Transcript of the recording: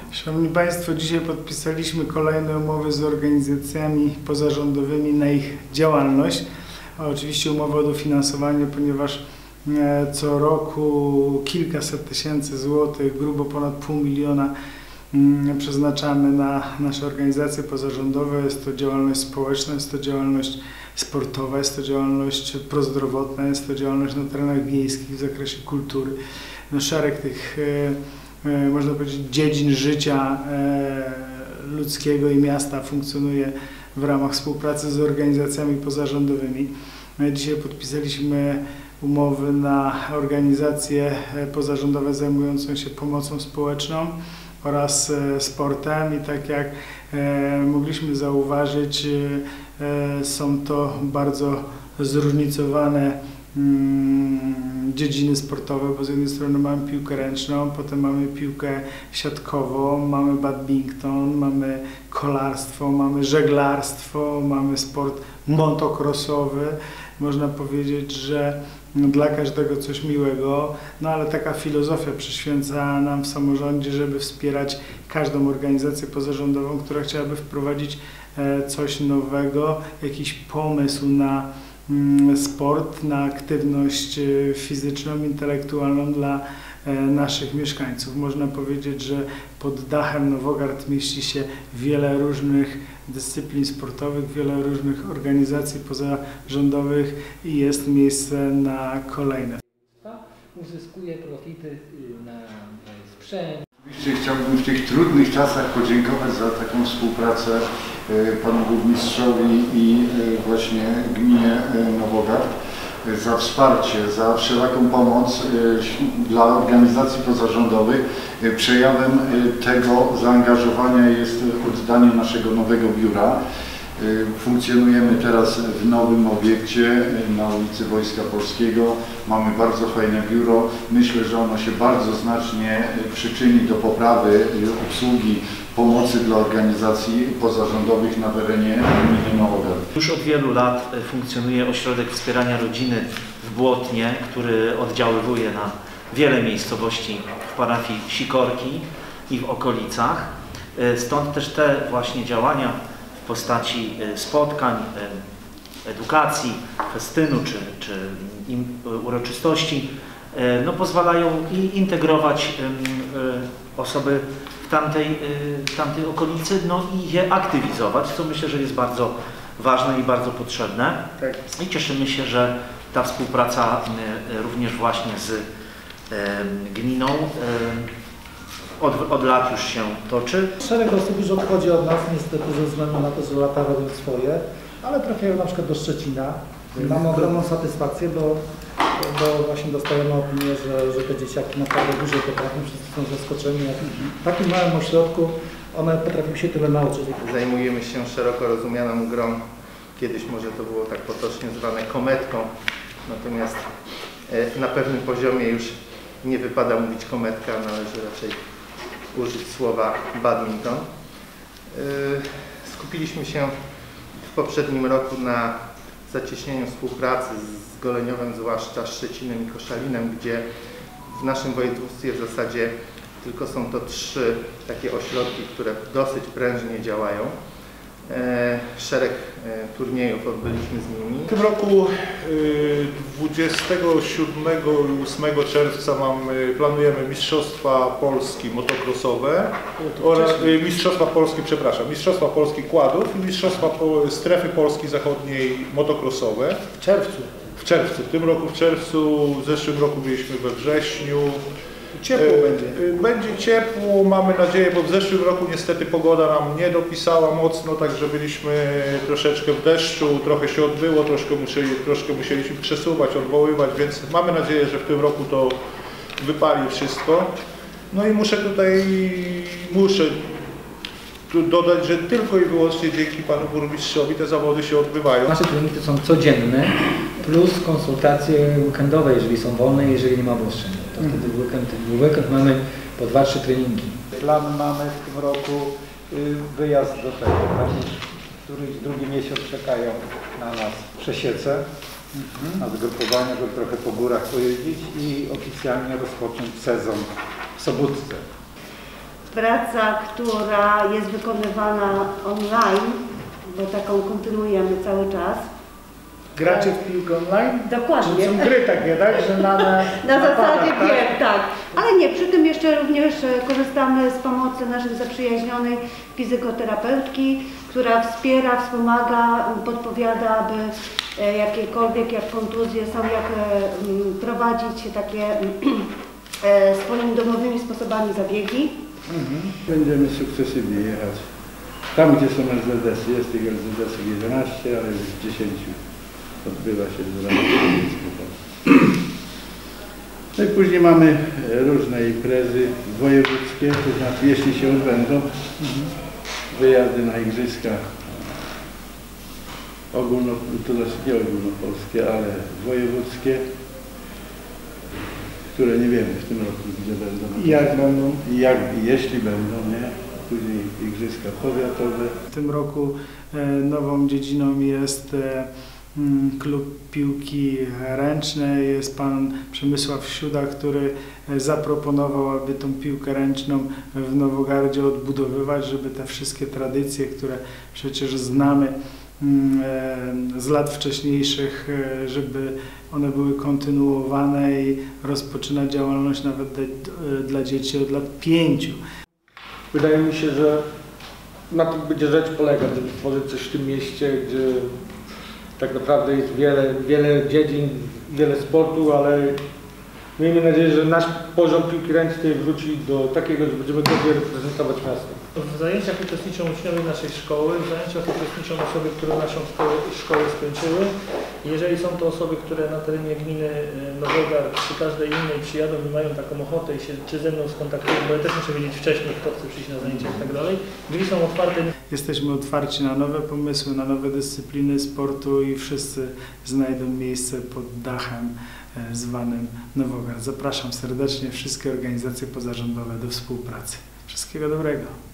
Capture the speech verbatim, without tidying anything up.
Szanowni Państwo, dzisiaj podpisaliśmy kolejne umowy z organizacjami pozarządowymi na ich działalność. A oczywiście umowy o dofinansowanie, ponieważ co roku kilkaset tysięcy złotych, grubo ponad pół miliona przeznaczamy na nasze organizacje pozarządowe. Jest to działalność społeczna, jest to działalność sportowa, jest to działalność prozdrowotna, jest to działalność na terenach wiejskich w zakresie kultury. No, szereg tych, można powiedzieć, dziedzin życia ludzkiego i miasta funkcjonuje w ramach współpracy z organizacjami pozarządowymi. Dzisiaj podpisaliśmy umowy na organizacje pozarządowe zajmujące się pomocą społeczną oraz sportem i tak jak mogliśmy zauważyć, są to bardzo zróżnicowane dziedziny sportowe, bo z jednej strony mamy piłkę ręczną, potem mamy piłkę siatkową, mamy badminton, mamy kolarstwo, mamy żeglarstwo, mamy sport motocrossowy. Można powiedzieć, że dla każdego coś miłego, no ale taka filozofia przyświęca nam w samorządzie, żeby wspierać każdą organizację pozarządową, która chciałaby wprowadzić coś nowego, jakiś pomysł na sport, na aktywność fizyczną, intelektualną dla naszych mieszkańców. Można powiedzieć, że pod dachem Nowogard mieści się wiele różnych dyscyplin sportowych, wiele różnych organizacji pozarządowych i jest miejsce na kolejne. Uzyskuje profity na sprzęt. Oczywiście chciałbym w tych trudnych czasach podziękować za taką współpracę panu burmistrzowi i właśnie gminie Nowogard, za wsparcie, za wszelaką pomoc dla organizacji pozarządowych. Przejawem tego zaangażowania jest oddanie naszego nowego biura. Funkcjonujemy teraz w nowym obiekcie na ulicy Wojska Polskiego. Mamy bardzo fajne biuro. Myślę, że ono się bardzo znacznie przyczyni do poprawy obsługi pomocy dla organizacji pozarządowych na terenie gminy Nowogard. Już od wielu lat funkcjonuje ośrodek wspierania rodziny w Błotnie, który oddziaływuje na wiele miejscowości w parafii Sikorki i w okolicach. Stąd też te właśnie działania w postaci spotkań, edukacji, festynu czy, czy uroczystości no, pozwalają i integrować osoby w tamtej, w tamtej okolicy, no i je aktywizować, co myślę, że jest bardzo ważne i bardzo potrzebne. Tak. I cieszymy się, że ta współpraca również właśnie z gminą Od, od lat już się toczy. Szereg osób już odchodzi od nas, niestety ze względu na to, że lata robią swoje, ale trafiają na przykład do Szczecina. Mamy ogromną satysfakcję, bo, bo właśnie dostajemy opinię, że, że te dzieciaki naprawdę dużo potrafią, wszyscy są zaskoczeni. Jak w takim małym ośrodku one potrafią się tyle nauczyć. Zajmujemy się szeroko rozumianą grą, kiedyś może to było tak potocznie zwane kometką, natomiast na pewnym poziomie już nie wypada mówić kometka, należy raczej użyć słowa badminton. Skupiliśmy się w poprzednim roku na zacieśnieniu współpracy z Goleniowem, zwłaszcza Szczecinem i Koszalinem, gdzie w naszym województwie w zasadzie tylko są to trzy takie ośrodki, które dosyć prężnie działają. Szereg turniejów odbyliśmy z nimi. W tym roku dwudziestego siódmego i ósmego czerwca mamy, planujemy Mistrzostwa Polski motocrossowe oraz Mistrzostwa Polski, przepraszam, Mistrzostwa Polski quadów i Mistrzostwa Strefy Polski Zachodniej motocrossowe. W czerwcu. W czerwcu. W tym roku w czerwcu, w zeszłym roku byliśmy we wrześniu. Ciepło będzie. Będzie ciepło, mamy nadzieję, bo w zeszłym roku niestety pogoda nam nie dopisała mocno, także byliśmy troszeczkę w deszczu, trochę się odbyło, troszkę, musieli, troszkę musieliśmy przesuwać, odwoływać, więc mamy nadzieję, że w tym roku to wypali wszystko. No i muszę tutaj, muszę tu dodać, że tylko i wyłącznie dzięki panu burmistrzowi te zawody się odbywają. Nasze treningi są codzienne, plus konsultacje weekendowe, jeżeli są wolne, jeżeli nie ma obostrzeń. To wtedy w weekend, w weekend mamy po dwa trzy treningi. Plan mamy w tym roku wyjazd do tego, któryś drugi miesiąc czekają na nas w Przesiece, na zgrupowanie, żeby trochę po górach pojeździć i oficjalnie rozpocząć sezon w Sobótce. praca, która jest wykonywana online, bo taką kontynuujemy cały czas. Gracie w piłkę online? Dokładnie. Czy są gry takie, tak? Że na, na, Na zasadzie padach, gier, tak. Ale nie, przy tym jeszcze również korzystamy z pomocy naszej zaprzyjaźnionej fizjoterapeutki, która wspiera, wspomaga, podpowiada, aby jakiekolwiek, jak kontuzje są, jak prowadzić takie swoimi domowymi sposobami zabiegi. Mhm. Będziemy sukcesywnie jechać. Tam, gdzie są L Z S-y, jest tych L Z S-ów jedenaście, ale już w dziesięciu odbywa się współpraca. No i później mamy różne imprezy wojewódzkie, to znaczy jeśli się odbędą, wyjazdy na igrzyska ogólno, to znaczy nie ogólnopolskie, ale wojewódzkie, które nie wiemy w tym roku gdzie będą. I jak będą? I jak, jeśli będą, nie? Później igrzyska powiatowe. W tym roku e, nową dziedziną jest e, m, klub piłki ręcznej. Jest pan Przemysław Siuda, który e, zaproponował, aby tą piłkę ręczną w Nowogardzie odbudowywać, żeby te wszystkie tradycje, które przecież znamy m, e, z lat wcześniejszych, e, żeby one były kontynuowane i rozpoczynać działalność nawet de, de, dla dzieci od lat pięciu. Wydaje mi się, że na tym będzie rzecz polegać, żeby stworzyć coś w tym mieście, gdzie tak naprawdę jest wiele, wiele dziedzin, wiele sportu, ale miejmy nadzieję, że nasz poziom piłki ręcznej wróci do takiego, że będziemy godnie reprezentować miasto. W zajęciach uczestniczą uczniowie naszej szkoły, w zajęciach uczestniczą osoby, które naszą szkołę, szkołę skończyły. Jeżeli są to osoby, które na terenie gminy Nowogard czy każdej innej przyjadą i mają taką ochotę i się czy ze mną skontaktują, bo ja też muszę wiedzieć wcześniej, kto chce przyjść na zajęcia i tak dalej. Drzwi są otwarte. Jesteśmy otwarci na nowe pomysły, na nowe dyscypliny sportu i wszyscy znajdą miejsce pod dachem zwanym Nowogard. Zapraszam serdecznie wszystkie organizacje pozarządowe do współpracy. Wszystkiego dobrego.